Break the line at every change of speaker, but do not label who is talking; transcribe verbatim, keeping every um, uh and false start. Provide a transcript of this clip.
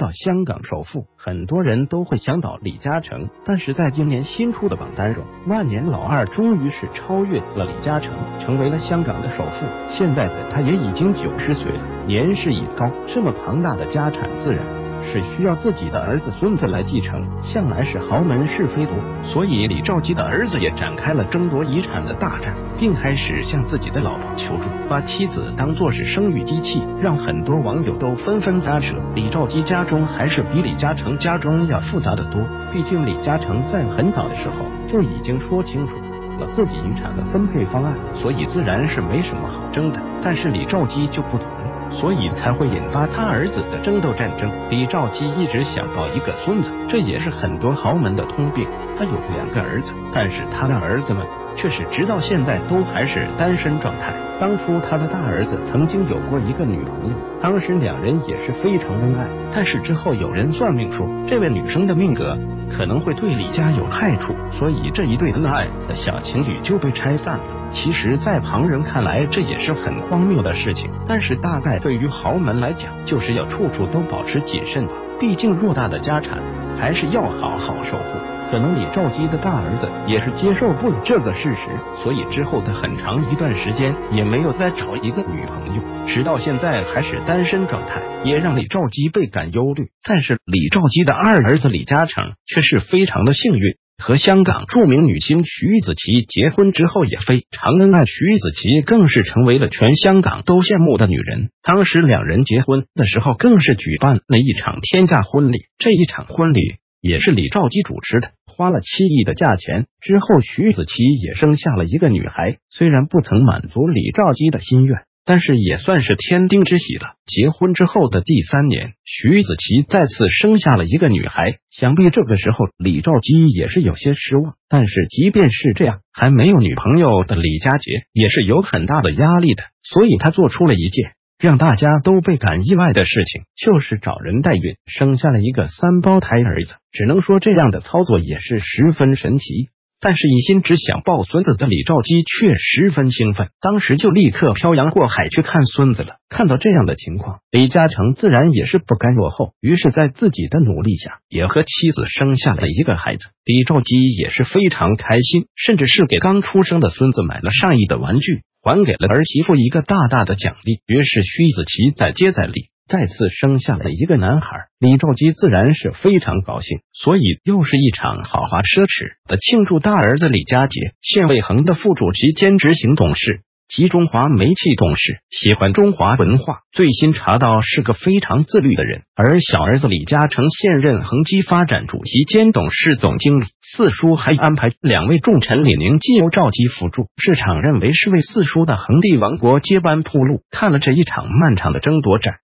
到香港首富，很多人都会想到李嘉诚，但是在今年新出的榜单中，万年老二终于是超越了李嘉诚，成为了香港的首富。现在的他也已经九十岁了，年事已高，这么庞大的家产自然是需要自己的儿子孙子来继承，向来是豪门是非多，所以李兆基的儿子也展开了争夺遗产的大战，并开始向自己的老婆求助，把妻子当作是生育机器，让很多网友都纷纷咂舌。李兆基家中还是比李嘉诚家中要复杂的多，毕竟李嘉诚在很早的时候就已经说清楚了自己遗产的分配方案，所以自然是没什么好争的。但是李兆基就不同，所以才会引发他儿子的争斗战争。李兆基一直想抱一个孙子，这也是很多豪门的通病。他有两个儿子，但是他的儿子们却是直到现在都还是单身状态。当初他的大儿子曾经有过一个女朋友，当时两人也是非常恩爱，但是之后有人算命说这位女生的命格可能会对李家有害处，所以这一对恩爱的小情侣就被拆散了。其实在旁人看来这也是很荒谬的事情，但是大概对于豪门来讲就是要处处都保持谨慎吧，毕竟偌大的家产还是要好好守护。可能李兆基的大儿子也是接受不了这个事实，所以之后的很长一段时间也没有再找一个女朋友，直到现在还是单身状态，也让李兆基倍感忧虑。但是李兆基的二儿子李嘉诚却是非常的幸运，和香港著名女星徐子淇结婚之后也非常恩爱，徐子淇更是成为了全香港都羡慕的女人。当时两人结婚的时候更是举办了一场天价婚礼，这一场婚礼也是李兆基主持的，花了七亿的价钱。之后徐子淇也生下了一个女孩，虽然不曾满足李兆基的心愿，但是也算是天丁之喜了。结婚之后的第三年，徐子淇再次生下了一个女孩，想必这个时候李兆基也是有些失望。但是即便是这样，还没有女朋友的李家杰也是有很大的压力的，所以他做出了一件让大家都倍感意外的事情，就是找人代孕，生下了一个三胞胎儿子。只能说这样的操作也是十分神奇。但是一心只想抱孙子的李兆基却十分兴奋，当时就立刻漂洋过海去看孙子了。看到这样的情况，李嘉诚自然也是不甘落后，于是在自己的努力下也和妻子生下了一个孩子。李兆基也是非常开心，甚至是给刚出生的孙子买了上亿的玩具，还给了儿媳妇一个大大的奖励。于是徐子淇再接再厉，再次生下了一个男孩，李兆基自然是非常高兴，所以又是一场豪华奢侈的庆祝。大儿子李家杰，县卫恒的副主席兼执行董事及中华煤气董事，喜欢中华文化，最新查到是个非常自律的人。而小儿子李嘉诚现任恒基发展主席兼董事总经理，四叔还安排两位重臣李宁既由赵基辅助，市场认为是为四叔的恒地王国接班铺路。看了这一场漫长的争夺战，